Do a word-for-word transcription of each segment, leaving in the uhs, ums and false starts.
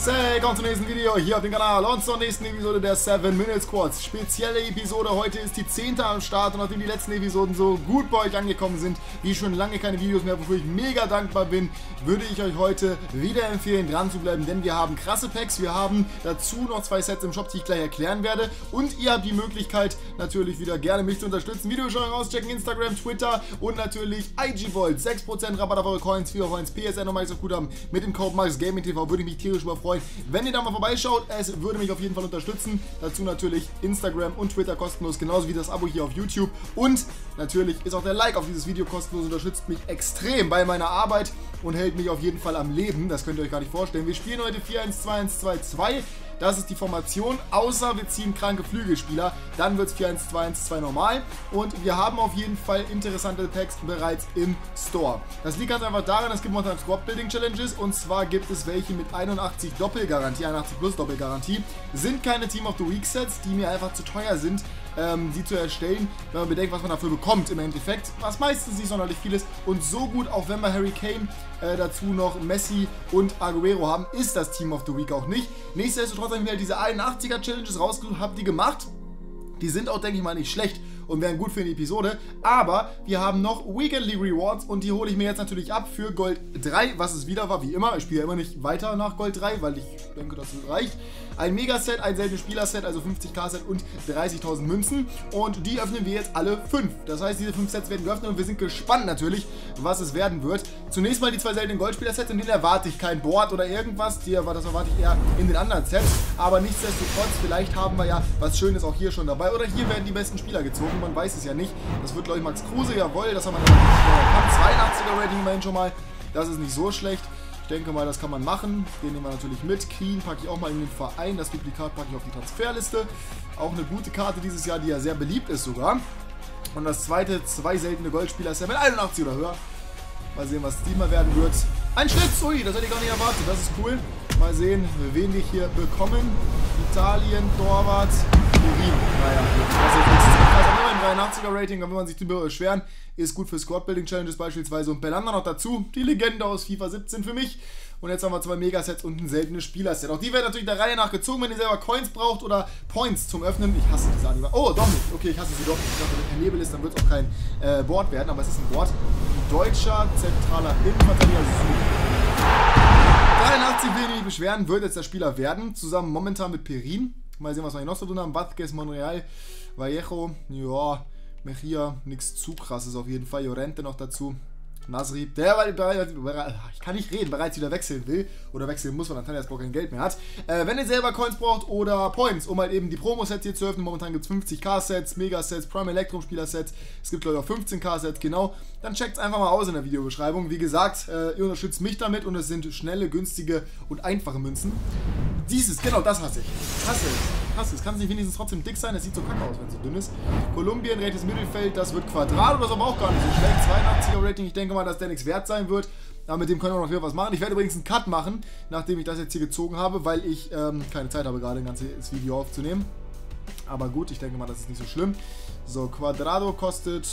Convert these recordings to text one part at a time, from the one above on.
Willkommen zum nächsten Video hier auf dem Kanal und zur nächsten Episode der seven minute Squads. Spezielle Episode, heute ist die zehnte am Start und nachdem die letzten Episoden so gut bei euch angekommen sind, wie schon lange keine Videos mehr, wofür ich mega dankbar bin, würde ich euch heute wieder empfehlen, dran zu bleiben, denn wir haben krasse Packs, wir haben dazu noch zwei Sets im Shop, die ich gleich erklären werde und ihr habt die Möglichkeit, natürlich wieder gerne mich zu unterstützen, Videobeschreibung auschecken, Instagram, Twitter und natürlich I G Volt, sechs Prozent Rabatt auf eure Coins, vier Coins, P S N und Microsoft Guthaben mit dem Code MAXGamingTV, würde ich mich tierisch überfreuen, wenn ihr da mal vorbeischaut. Es würde mich auf jeden Fall unterstützen. Dazu natürlich Instagram und Twitter kostenlos, genauso wie das Abo hier auf YouTube. Und natürlich ist auch der Like auf dieses Video kostenlos, unterstützt mich extrem bei meiner Arbeit und hält mich auf jeden Fall am Leben. Das könnt ihr euch gar nicht vorstellen. Wir spielen heute vier eins zwei eins zwei zwei. Das ist die Formation, außer wir ziehen kranke Flügelspieler, dann wird es vier eins zwei eins zwei normal und wir haben auf jeden Fall interessante Packs bereits im Store. Das liegt ganz einfach daran, es gibt momentan Squad Building Challenges und zwar gibt es welche mit einundachtzig Doppelgarantie, einundachtzig plus Doppelgarantie, sind keine Team of the Week Sets, die mir einfach zu teuer sind, ähm, die zu erstellen, wenn man bedenkt, was man dafür bekommt im Endeffekt, was meistens nicht sonderlich viel ist und so gut, auch wenn wir Harry Kane äh, dazu noch Messi und Aguero haben, ist das Team of the Week auch nicht. Nichtsdestotrotz habe ich mir halt diese einundachtziger Challenges rausgesucht, habe die gemacht. Die sind auch, denke ich mal, nicht schlecht und wären gut für eine Episode. Aber wir haben noch Weekendly Rewards und die hole ich mir jetzt natürlich ab für Gold drei, was es wieder war, wie immer. Ich spiele ja immer nicht weiter nach Gold drei, weil ich denke, das reicht. Ein Megaset, ein seltenes Spielerset, also fünfzig K Set und dreißigtausend Münzen. Und die öffnen wir jetzt alle fünf. Das heißt, diese fünf Sets werden geöffnet und wir sind gespannt natürlich, was es werden wird. Zunächst mal die zwei seltenen Goldspieler-Sets, in denen erwarte ich kein Board oder irgendwas. Die, das erwarte ich eher in den anderen Sets. Aber nichtsdestotrotz, vielleicht haben wir ja was Schönes auch hier schon dabei. Oder hier werden die besten Spieler gezogen, man weiß es ja nicht. Das wird, glaube ich, Max Kruse, jawohl, das haben wir dann nicht zweiundachtziger Rating immerhin schon mal. Das ist nicht so schlecht. Ich denke mal, das kann man machen. Den nehmen wir natürlich mit. Keen packe ich auch mal in den Verein. Das Duplikat packe ich auf die Transferliste. Auch eine gute Karte dieses Jahr, die ja sehr beliebt ist sogar. Und das zweite, zwei seltene Goldspieler ist ja mit einundachtzig oder höher. Mal sehen, was diesmal werden wird. Ein Schlitz, ui, das hätte ich gar nicht erwartet. Das ist cool. Mal sehen, wen wir hier bekommen. Italien, Torwart, Turin. Naja, das ist extrem krass. Aber ein dreiundachtziger Rating, da will man sich drüber beschweren. Ist gut für Squad Building Challenges beispielsweise. Und Belanda noch dazu. Die Legende aus FIFA siebzehn für mich. Und jetzt haben wir zwei Megasets und ein seltenes Spielerset. Auch die werden natürlich der Reihe nach gezogen, wenn ihr selber Coins braucht oder Points zum Öffnen. Ich hasse diese Anima. Oh, doch nicht. Okay, ich hasse sie doch. Ich dachte, wenn kein Nebel ist, dann wird es auch kein äh, Board werden. Aber es ist ein Board. Deutscher zentraler Innenverteidiger. dreiundachtzig will ich nicht beschweren. Wird jetzt der Spieler werden. Zusammen momentan mit Perin. Mal sehen, was wir hier noch so tun haben. Vázquez, Monreal, Vallejo. Ja, Mejia. Nichts zu krasses auf jeden Fall. Llorente noch dazu. Nasri, der, ich kann nicht reden, bereits wieder wechseln will oder wechseln muss, weil Antalya kein Geld mehr hat. Äh, wenn ihr selber Coins braucht oder Points, um halt eben die Promo-Sets hier zu öffnen, momentan gibt es fünfzig K Sets, Megasets, Prime Electrum-Spieler-Sets, es gibt glaube ich auch fünfzehn K Sets, genau, dann checkt es einfach mal aus in der Videobeschreibung. Wie gesagt, äh, ihr unterstützt mich damit und es sind schnelle, günstige und einfache Münzen. Dieses, genau das hasse ich. Hasse ich. Hasse es. Kann es nicht wenigstens trotzdem dick sein? Es sieht so kacke aus, wenn es so dünn ist. Kolumbien, rechtes Mittelfeld, das wird Quadrat oder so, aber auch gar nicht so schlecht. zweiundachtziger Rating, ich denke mal, dass der nichts wert sein wird. Aber mit dem können wir noch wieder was machen. Ich werde übrigens einen Cut machen, nachdem ich das jetzt hier gezogen habe, weil ich ähm, keine Zeit habe, gerade ein ganzes Video aufzunehmen. Aber gut, ich denke mal, das ist nicht so schlimm. So, Quadrado kostet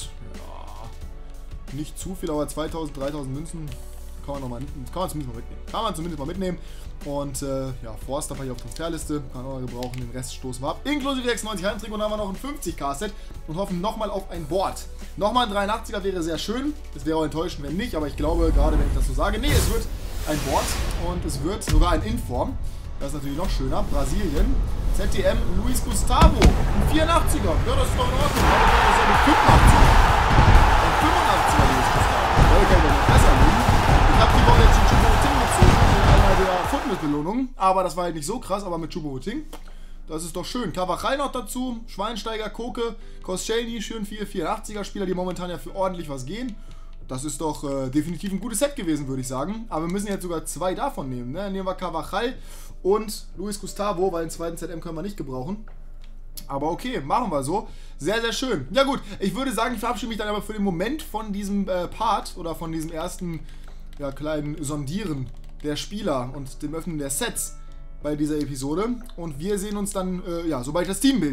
ja, nicht zu viel, aber zweitausend, dreitausend Münzen. Kann man, noch mal, kann man zumindest mal mitnehmen. Kann man zumindest mal mitnehmen. Und äh, ja, Forster packe ich auf Transferliste. Kann auch mal gebrauchen, den Rest stoßen wir ab. Inklusive sechsundneunzig Heimtrick und dann haben wir noch ein fünfzig K Set und hoffen nochmal auf ein Board. Nochmal ein dreiundachtziger wäre sehr schön. Es wäre auch enttäuschend, wenn nicht, aber ich glaube, gerade wenn ich das so sage, nee, es wird ein Board und es wird sogar ein Inform. Das ist natürlich noch schöner. Brasilien. Z D M Luis Gustavo. Ein vierundachtziger. Ja, das ist doch in Ordnung. Das ist ja mit fünfundachtziger. Ein fünfundachtziger Luis Gustavo. Ja, okay, wenn wir besser liegen. Ich habe die Woche jetzt schon Choupo-Moting gezogen in einer der Footmiss-Belohnungen, aber das war halt nicht so krass, aber mit Choupo-Moting. Das ist doch schön. Cavachal noch dazu, Schweinsteiger, Koke, Koscielny, schön viele vierundachtziger Spieler, die momentan ja für ordentlich was gehen. Das ist doch äh, definitiv ein gutes Set gewesen, würde ich sagen. Aber wir müssen jetzt sogar zwei davon nehmen. Ne? Dann nehmen wir Cavachal und Luis Gustavo, weil den zweiten Z M können wir nicht gebrauchen. Aber okay, machen wir so. Sehr, sehr schön. Ja gut, ich würde sagen, ich verabschiede mich dann aber für den Moment von diesem äh, Part oder von diesem ersten ja, kleinen Sondieren der Spieler und dem Öffnen der Sets bei dieser Episode. Und wir sehen uns dann, äh, ja, sobald ich das Team bilden kann.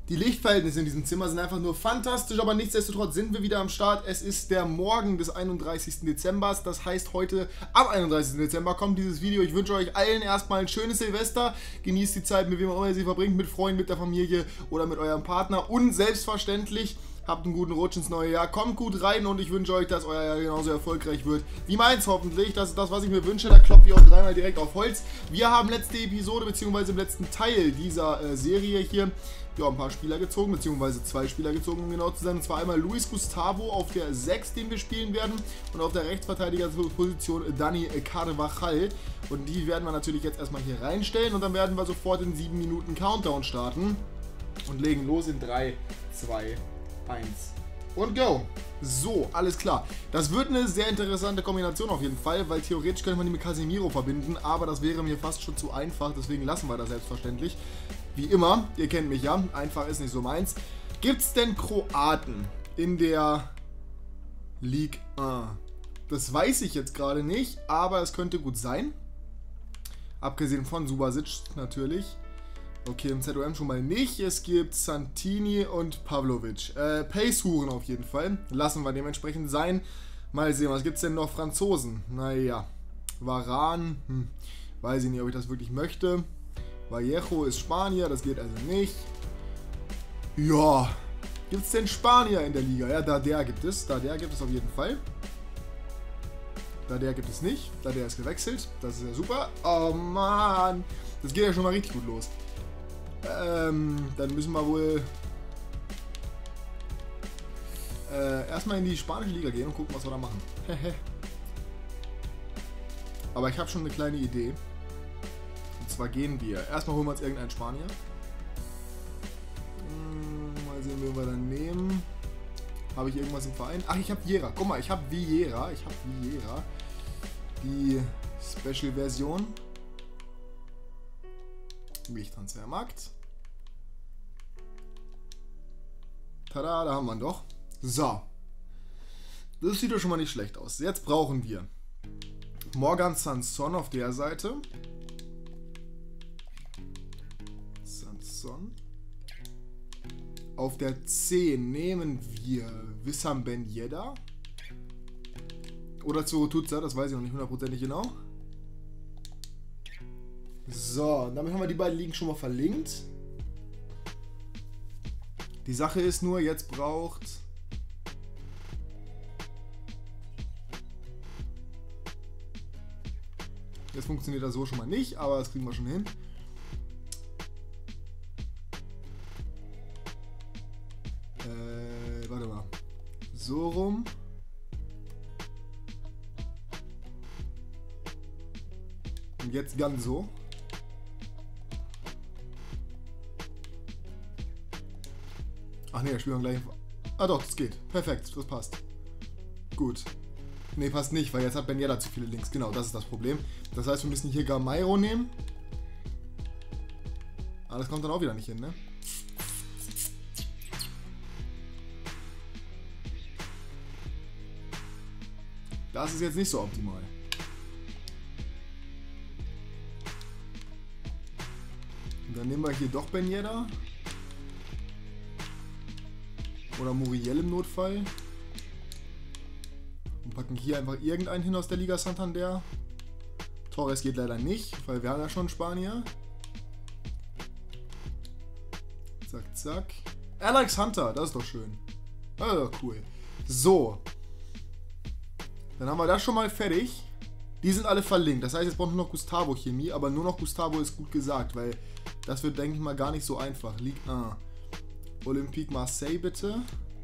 Die Lichtverhältnisse in diesem Zimmer sind einfach nur fantastisch, aber nichtsdestotrotz sind wir wieder am Start. Es ist der Morgen des einunddreißigsten Dezember, das heißt heute am einunddreißigsten Dezember kommt dieses Video. Ich wünsche euch allen erstmal ein schönes Silvester. Genießt die Zeit, mit wem auch immer ihr sie verbringt, mit Freunden, mit der Familie oder mit eurem Partner. Und selbstverständlich habt einen guten Rutsch ins neue Jahr. Kommt gut rein und ich wünsche euch, dass euer Jahr genauso erfolgreich wird wie meins hoffentlich. Das ist das, was ich mir wünsche. Da klopfe ich auch dreimal direkt auf Holz. Wir haben letzte Episode bzw. im letzten Teil dieser äh, Serie hier ja, ein paar Spieler gezogen, beziehungsweise zwei Spieler gezogen, um genau zu sein. Und zwar einmal Luis Gustavo auf der sechs, den wir spielen werden, und auf der Rechtsverteidigerposition Dani Carvajal. Und die werden wir natürlich jetzt erstmal hier reinstellen und dann werden wir sofort in sieben Minuten Countdown starten und legen los in drei, zwei, eins und go! So, alles klar. Das wird eine sehr interessante Kombination auf jeden Fall, weil theoretisch könnte man die mit Casemiro verbinden, aber das wäre mir fast schon zu einfach, deswegen lassen wir das selbstverständlich. Wie immer, ihr kennt mich ja, einfach ist nicht so meins. Gibt es denn Kroaten in der Ligue eins? Das weiß ich jetzt gerade nicht, aber es könnte gut sein. Abgesehen von Subasic natürlich. Okay, im Z O M schon mal nicht. Es gibt Santini und Pavlovic. Äh, Pace-Huren auf jeden Fall. Lassen wir dementsprechend sein. Mal sehen, was gibt es denn noch? Franzosen. Naja. Varane. Hm. Weiß ich nicht, ob ich das wirklich möchte. Vallejo ist Spanier, das geht also nicht. Ja. Gibt es denn Spanier in der Liga? Ja, da der gibt es. Da der gibt es auf jeden Fall. Da der gibt es nicht. Da der ist gewechselt. Das ist ja super. Oh Mann. Das geht ja schon mal richtig gut los. Ähm, dann müssen wir wohl äh, erstmal in die spanische Liga gehen und gucken, was wir da machen. Aber ich habe schon eine kleine Idee. Und zwar gehen wir. Erstmal holen wir uns irgendeinen Spanier. Hm, mal sehen, wen wir dann nehmen. Habe ich irgendwas im Verein? Ach, ich habe Viera. Guck mal, ich habe Viera. Ich habe Viera. Die Special-Version. Transfermarkt. Tada, da haben wir ihn doch. So. Das sieht doch schon mal nicht schlecht aus. Jetzt brauchen wir Morgan Sanson auf der Seite. Sanson. Auf der zehn nehmen wir Wissam Ben Yedda. Oder Zurutuza, das weiß ich noch nicht hundertprozentig genau. So, damit haben wir die beiden Ligen schon mal verlinkt. Die Sache ist nur, jetzt braucht jetzt funktioniert das so schon mal nicht, aber das kriegen wir schon hin. Äh, warte mal. So rum. Und jetzt ganz so. Ach ne, da spielen wir gleich. Ah doch, das geht. Perfekt, das passt. Gut. Ne, passt nicht, weil jetzt hat Ben Yedda zu viele Links. Genau, das ist das Problem. Das heißt, wir müssen hier Gameiro nehmen. Aber das kommt dann auch wieder nicht hin, ne? Das ist jetzt nicht so optimal. Und dann nehmen wir hier doch Ben Yedda. Oder Muriel im Notfall. Und packen hier einfach irgendeinen hin aus der Liga Santander. Torres geht leider nicht, weil wir haben ja schon Spanier. Zack, zack. Alex Hunter, das ist doch schön. Ah, cool. So. Dann haben wir das schon mal fertig. Die sind alle verlinkt. Das heißt, jetzt brauchen wir noch Gustavo Chemie, aber nur noch Gustavo ist gut gesagt, weil das wird, denke ich mal, gar nicht so einfach. Ligue eins. Olympique Marseille bitte.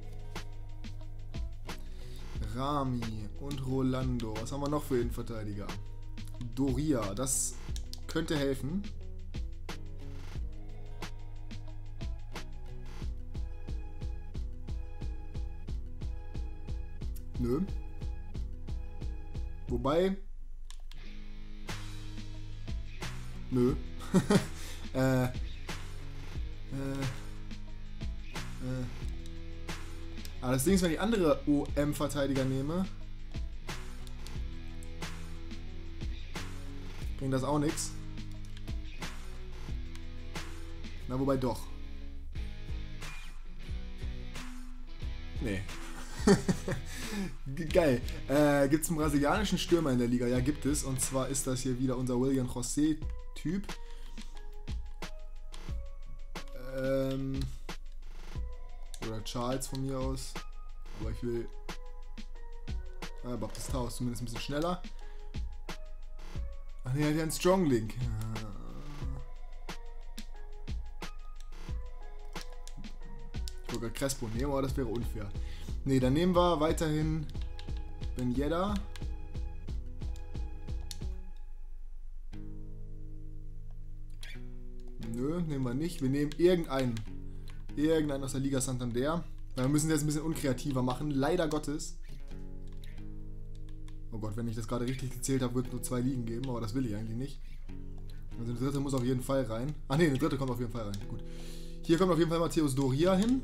Rami und Rolando. Was haben wir noch für Innenverteidiger? Doria, das könnte helfen. Nö. Wobei. Nö. äh. Äh. Äh. Aber das Ding ist, wenn ich andere O M-Verteidiger nehme, bringt das auch nichts. Na, wobei doch. Nee. Geil. Äh, gibt es einen brasilianischen Stürmer in der Liga? Ja, gibt es. Und zwar ist das hier wieder unser William José-Typ. Ähm, oder Charles von mir aus. Aber ich will... Äh, Baptista ist zumindest ein bisschen schneller. Ach nee, er hat ja einen Strong Link. Ich wollte gerade Crespo nehmen, aber das wäre unfair. Ne, dann nehmen wir weiterhin Ben Yedda. Nö, nehmen wir nicht. Wir nehmen irgendeinen. Irgendeinen aus der Liga Santander. Wir müssen jetzt ein bisschen unkreativer machen. Leider Gottes. Oh Gott, wenn ich das gerade richtig gezählt habe, wird es nur zwei Ligen geben, aber das will ich eigentlich nicht. Also eine dritte muss auf jeden Fall rein. Ah ne, eine dritte kommt auf jeden Fall rein. Gut. Hier kommt auf jeden Fall Matthäus Doria hin.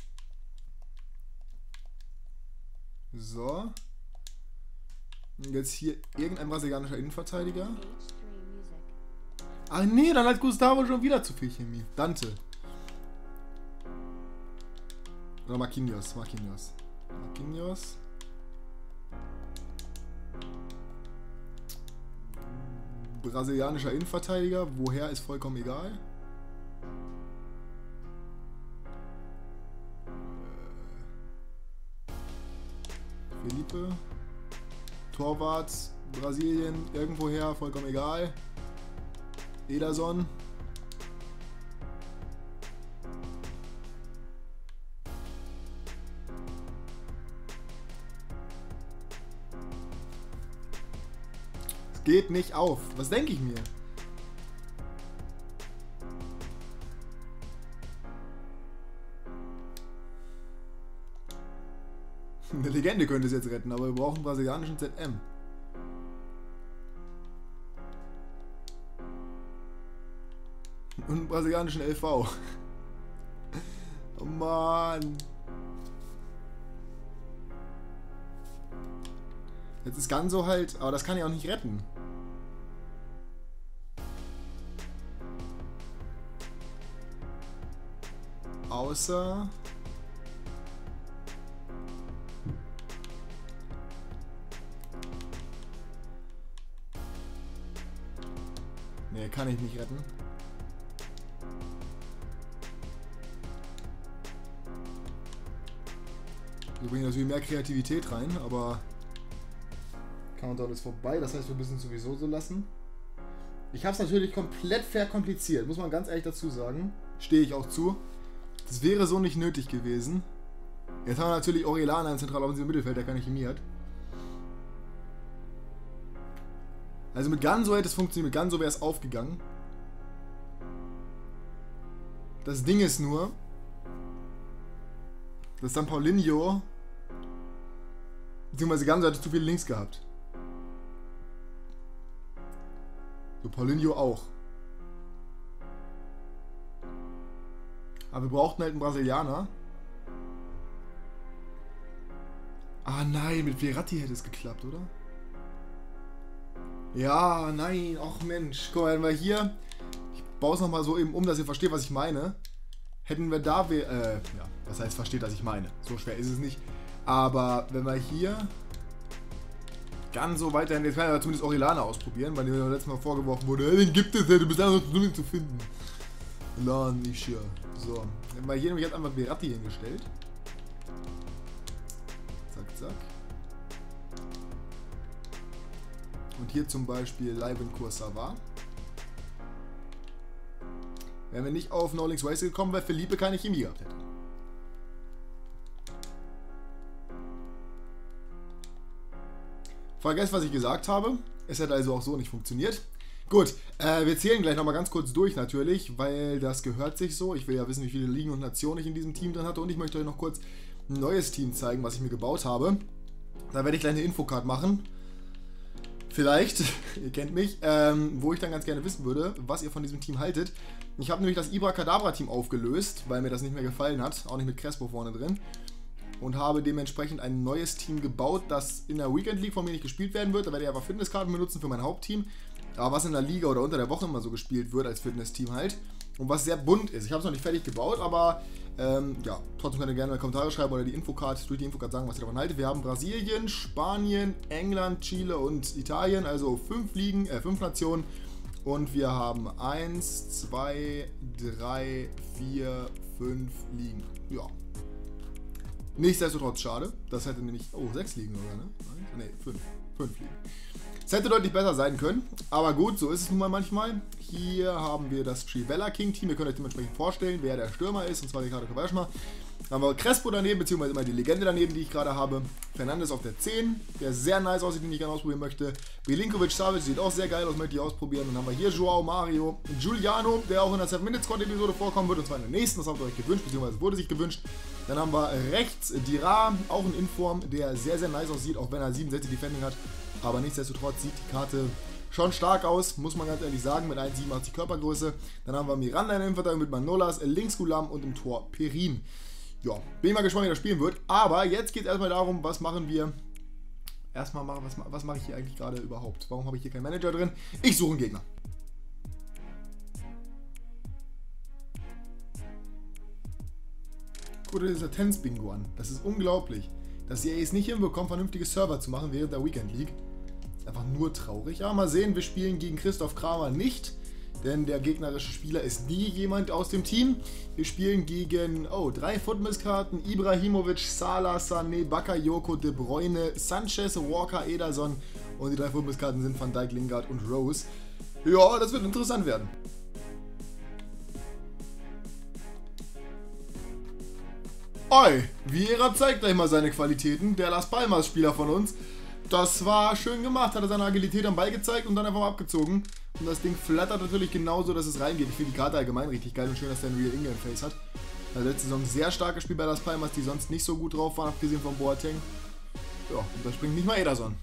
So. Und jetzt hier irgendein brasilianischer Innenverteidiger. Ah nee, dann hat Gustavo schon wieder zu viel Chemie. Dante. Oder Marquinhos. Marquinhos. Marquinhos. Brasilianischer Innenverteidiger. Woher ist vollkommen egal. Felipe. Torwart. Brasilien. Irgendwoher. Vollkommen egal. Ederson. Es geht nicht auf. Was denke ich mir? Eine Legende könnte es jetzt retten, aber wir brauchen einen brasilianischen Z M. Und einen brasilianischen L V. Oh Mann. Jetzt ist Ganso halt, aber das kann ich auch nicht retten. Außer... Nee, kann ich nicht retten. Wir bringen natürlich mehr Kreativität rein, aber Countdown ist vorbei, das heißt, wir müssen es sowieso so lassen. Ich habe es natürlich komplett verkompliziert, muss man ganz ehrlich dazu sagen. Stehe ich auch zu. Das wäre so nicht nötig gewesen. Jetzt haben wir natürlich Orellana im zentraloffensiven Mittelfeld, der keine Chemie hat. Also mit Ganso hätte es funktioniert, mit Ganso wäre es aufgegangen. Das Ding ist nur, dass dann Paulinho, beziehungsweise Ganso hatte zu viele Links gehabt. So, Paulinho auch. Aber wir brauchten halt einen Brasilianer. Ah nein, mit Verratti hätte es geklappt, oder? Ja, nein, ach Mensch. Guck mal, wenn wir hier, ich baue es nochmal so eben um, dass ihr versteht, was ich meine. Hätten wir da, äh, ja, was heißt versteht, was ich meine? So schwer ist es nicht. Aber wenn wir hier ganz so weiterhin, jetzt kann ich zumindest Orellana ausprobieren, weil mir letztes Mal vorgeworfen wurde, hey, den gibt es ja, du bist einfach nur nicht zu finden. La, nicht hier. So, wenn wir hier nämlich jetzt einfach Verratti hingestellt. Zack, zack. Und hier zum Beispiel Leiben Kursawa. Wären wir nicht auf No Links Wasted gekommen, weil Felipe keine Chemie gehabt hätte. Vergesst, was ich gesagt habe. Es hätte also auch so nicht funktioniert. Gut, äh, wir zählen gleich nochmal ganz kurz durch natürlich, weil das gehört sich so. Ich will ja wissen, wie viele Ligen und Nationen ich in diesem Team drin hatte. Und ich möchte euch noch kurz ein neues Team zeigen, was ich mir gebaut habe. Da werde ich gleich eine Infocard machen. Vielleicht, ihr kennt mich, ähm, wo ich dann ganz gerne wissen würde, was ihr von diesem Team haltet. Ich habe nämlich das Ibracadabra-Team aufgelöst, weil mir das nicht mehr gefallen hat, auch nicht mit Crespo vorne drin. Und habe dementsprechend ein neues Team gebaut, das in der Weekend League von mir nicht gespielt werden wird. Da werde ich einfach Fitnesskarten benutzen für mein Hauptteam. Aber was in der Liga oder unter der Woche immer so gespielt wird als Fitnessteam halt. und was sehr bunt ist. Ich habe es noch nicht fertig gebaut, aber ähm, ja, trotzdem könnt ihr gerne in die Kommentare schreiben oder die Infocard, durch die Infocard sagen, was ihr davon haltet. Wir haben Brasilien, Spanien, England, Chile und Italien, also fünf Ligen, äh, fünf Nationen. Und wir haben eins, zwei, drei, vier, fünf Ligen. Ja. Nichtsdestotrotz schade. Das hätte nämlich. Oh, sechs Ligen, oder? Ne? Ne, fünf. Fünf Ligen. Es hätte deutlich besser sein können. Aber gut, so ist es nun mal manchmal. Hier haben wir das Trivella King Team. Ihr könnt euch dementsprechend vorstellen, wer der Stürmer ist. Und zwar Ricardo Quaresma. Dann haben wir Crespo daneben, beziehungsweise immer die Legende daneben, die ich gerade habe. Fernandes auf der zehn, der sehr nice aussieht, den ich gerne ausprobieren möchte. Milinkovic Savic sieht auch sehr geil aus, möchte ich ausprobieren. Dann haben wir hier Joao Mario, Giuliano, der auch in der seven minute squad episode vorkommen wird. Und zwar in der nächsten, das habt ihr euch gewünscht, beziehungsweise wurde sich gewünscht. Dann haben wir rechts Dira, auch ein Inform, der sehr, sehr nice aussieht, auch wenn er siebenundsechzig Defending hat. Aber nichtsdestotrotz sieht die Karte schon stark aus, muss man ganz ehrlich sagen, mit eins Komma siebenundachtzig Körpergröße. Dann haben wir Miranda in der Innenverteidigung mit Manolas, links Gulam und im Tor Perin. Ja, bin ich mal gespannt, wie das spielen wird. Aber jetzt geht es erstmal darum, was machen wir. Erstmal machen, was, was mache ich hier eigentlich gerade überhaupt? Warum habe ich hier keinen Manager drin? Ich suche einen Gegner. Guck dir dieser Tennis-Bingo an. Das ist unglaublich. Dass ihr es nicht hinbekommt, vernünftige Server zu machen während der Weekend League. Ist einfach nur traurig. Aber mal sehen, wir spielen gegen Christoph Kramer nicht. Denn der gegnerische Spieler ist nie jemand aus dem Team. Wir spielen gegen, oh, drei Footmiss-Karten. Ibrahimovic, Salah, Sané, Bakayoko, De Bruyne, Sanchez, Walker, Ederson. Und die drei Footmiss-Karten sind Van Dijk, Lingard und Rose. Ja, das wird interessant werden. Oi, Vieira zeigt gleich mal seine Qualitäten. Der Las Palmas-Spieler von uns. Das war schön gemacht. Hat er seine Agilität am Ball gezeigt und dann einfach mal abgezogen. Und das Ding flattert natürlich genauso, dass es reingeht. Ich finde die Karte allgemein richtig geil und schön, dass der ein Real England Face hat. Also letzte Saison sehr starkes Spiel bei Las Palmas, die sonst nicht so gut drauf waren, abgesehen von Boateng. Ja, und da springt nicht mal Ederson.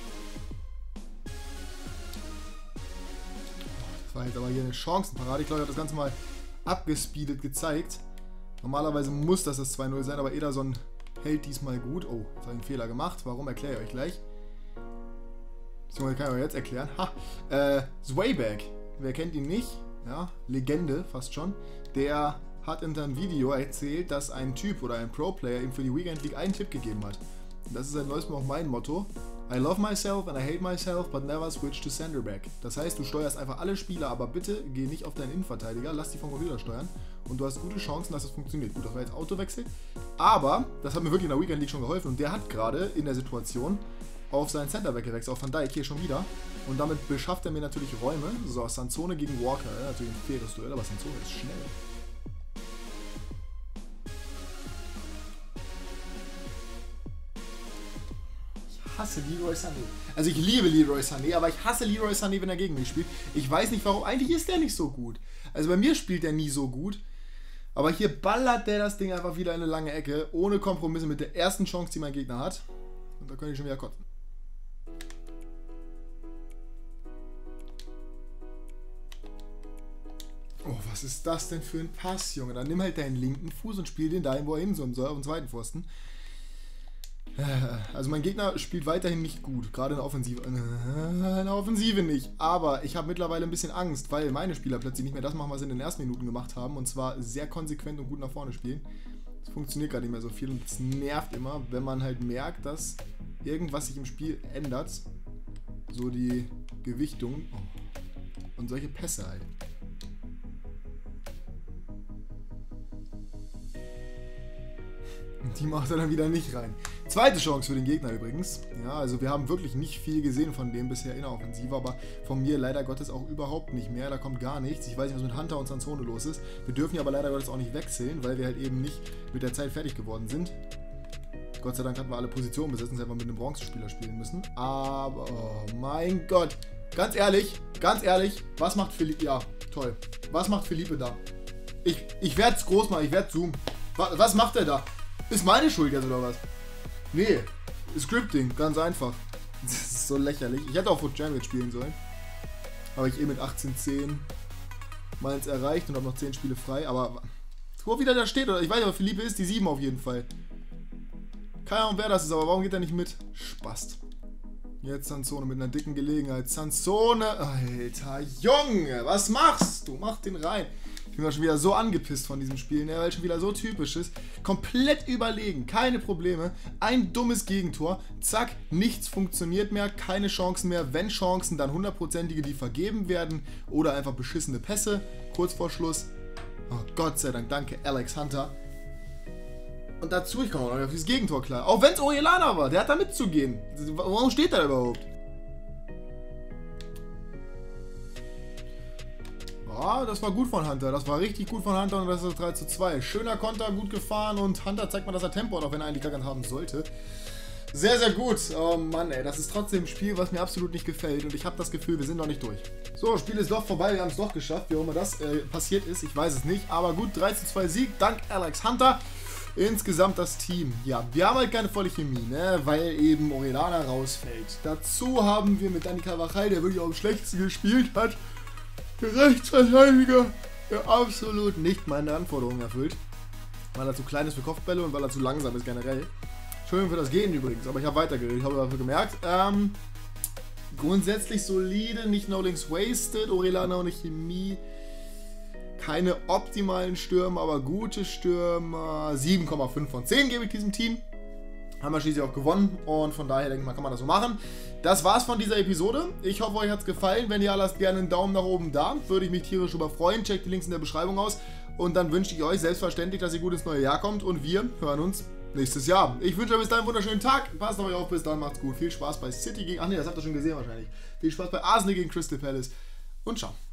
Das war jetzt aber hier eine Chancenparade. Ich glaube, ich habe das Ganze mal abgespeedet gezeigt. Normalerweise muss das das zwei null sein, aber Ederson hält diesmal gut. Oh, jetzt habe ich einen Fehler gemacht. Warum, erkläre ich euch gleich. Das kann ich euch jetzt erklären. Ha, äh, Zweiback. Wer kennt ihn nicht? Ja, Legende fast schon. Der hat in seinem Video erzählt, dass ein Typ oder ein Pro-Player ihm für die Weekend League einen Tipp gegeben hat. Und das ist seit neuestem auch mein Motto. I love myself and I hate myself, but never switch to Centerback. Das heißt, du steuerst einfach alle Spieler, aber bitte geh nicht auf deinen Innenverteidiger, lass die vom Computer steuern und du hast gute Chancen, dass das funktioniert. Gut, das war jetzt Autowechsel, aber das hat mir wirklich in der Weekend League schon geholfen und der hat gerade in der Situation auf seinen Centerback gewechselt, auf Van Dijk hier schon wieder und damit beschafft er mir natürlich Räume. So, Sansone gegen Walker, ja, natürlich ein faires Duell, aber Sansone ist schnell. Ich hasse Leroy Sané. Also ich liebe Leroy Sané, aber ich hasse Leroy Sané, wenn er gegen mich spielt. Ich weiß nicht warum, eigentlich ist der nicht so gut. Also bei mir spielt er nie so gut. Aber hier ballert der das Ding einfach wieder in eine lange Ecke, ohne Kompromisse mit der ersten Chance, die mein Gegner hat. Und da könnte ich schon wieder kotzen. Oh, was ist das denn für ein Pass, Junge? Dann nimm halt deinen linken Fuß und spiel den dahin, wo er hin soll, auf dem zweiten Pfosten. Also mein Gegner spielt weiterhin nicht gut, gerade in der Offensive, in der Offensive nicht, aber ich habe mittlerweile ein bisschen Angst, weil meine Spieler plötzlich nicht mehr das machen, was sie in den ersten Minuten gemacht haben und zwar sehr konsequent und gut nach vorne spielen. Das funktioniert gerade nicht mehr so viel und es nervt immer, wenn man halt merkt, dass irgendwas sich im Spiel ändert, so die Gewichtung und solche Pässe halt. Die macht er dann wieder nicht rein. Zweite Chance für den Gegner übrigens. Ja, also wir haben wirklich nicht viel gesehen von dem bisher in der Offensive, aber von mir leider Gottes auch überhaupt nicht mehr. Da kommt gar nichts. Ich weiß nicht, was mit Hunter und Sansone los ist. Wir dürfen ja aber leider Gottes auch nicht wechseln, weil wir halt eben nicht mit der Zeit fertig geworden sind. Gott sei Dank hatten wir alle Positionen besetzt und einfach mit einem Bronzespieler spielen müssen. Aber, oh mein Gott. Ganz ehrlich, ganz ehrlich, was macht Philippe? Ja, toll. Was macht Philippe da? Ich, ich werde es groß machen, ich werde zoomen. Was, was macht er da? Ist meine Schuld jetzt oder was? Nee, Scripting, ganz einfach. Das ist so lächerlich. Ich hätte auch Foot Champions spielen sollen. Habe ich eh mit achtzehn zehn meins erreicht und habe noch zehn Spiele frei. Aber wo wieder da steht, oder ich weiß nicht, aber Philippe ist die sieben auf jeden Fall. Keine Ahnung, wer das ist, aber warum geht er nicht mit? Spast. Jetzt Sansone mit einer dicken Gelegenheit. Sansone, Alter Junge, was machst du? Mach den rein. Ich bin mal schon wieder so angepisst von diesem Spiel, ne, weil es schon wieder so typisch ist. Komplett überlegen, keine Probleme. Ein dummes Gegentor. Zack, nichts funktioniert mehr, keine Chancen mehr. Wenn Chancen, dann hundertprozentige, die vergeben werden. Oder einfach beschissene Pässe. Kurz vor Schluss. Oh, Gott sei Dank, danke Alex Hunter. Und dazu, ich komme auch noch auf dieses Gegentor klar. Auch wenn es Orellana war, der hat da mitzugehen. Warum steht er überhaupt? Ja, das war gut von Hunter. Das war richtig gut von Hunter und das ist drei zu zwei. Schöner Konter, gut gefahren und Hunter zeigt mal, dass er Tempo hat, auch wenn er eigentlich gar keinen haben sollte. Sehr, sehr gut. Oh Mann, ey, das ist trotzdem ein Spiel, was mir absolut nicht gefällt und ich habe das Gefühl, wir sind noch nicht durch. So, das Spiel ist doch vorbei, wir haben es doch geschafft, wie auch immer das äh, passiert ist, ich weiß es nicht. Aber gut, drei zu zwei Sieg, dank Alex Hunter. Insgesamt das Team. Ja, wir haben halt keine volle Chemie, ne, weil eben Orellana rausfällt. Dazu haben wir mit Dani Carvajal, der wirklich auch am schlechtesten gespielt hat, Rechtsverteidiger, der absolut nicht meine Anforderungen erfüllt. Weil er zu klein ist für Kopfbälle und weil er zu langsam ist generell. Entschuldigung für das Gehen übrigens, aber ich habe weitergeredet, ich habe dafür gemerkt. Ähm, grundsätzlich solide, nicht no links wasted, Orellana ohne Chemie. Keine optimalen Stürmer, aber gute Stürmer. sieben Komma fünf von zehn gebe ich diesem Team. Haben wir schließlich auch gewonnen und von daher denke ich mal, kann man das so machen. Das war's von dieser Episode. Ich hoffe, euch hat es gefallen. Wenn ja, lasst gerne einen Daumen nach oben da. Würde ich mich tierisch über freuen. Checkt die Links in der Beschreibung aus. Und dann wünsche ich euch selbstverständlich, dass ihr gut ins neue Jahr kommt. Und wir hören uns nächstes Jahr. Ich wünsche euch bis dahin einen wunderschönen Tag. Passt auf euch auf. Bis dann. Macht's gut. Viel Spaß bei City gegen... Ach ne, das habt ihr schon gesehen wahrscheinlich. Viel Spaß bei Arsenal gegen Crystal Palace. Und ciao.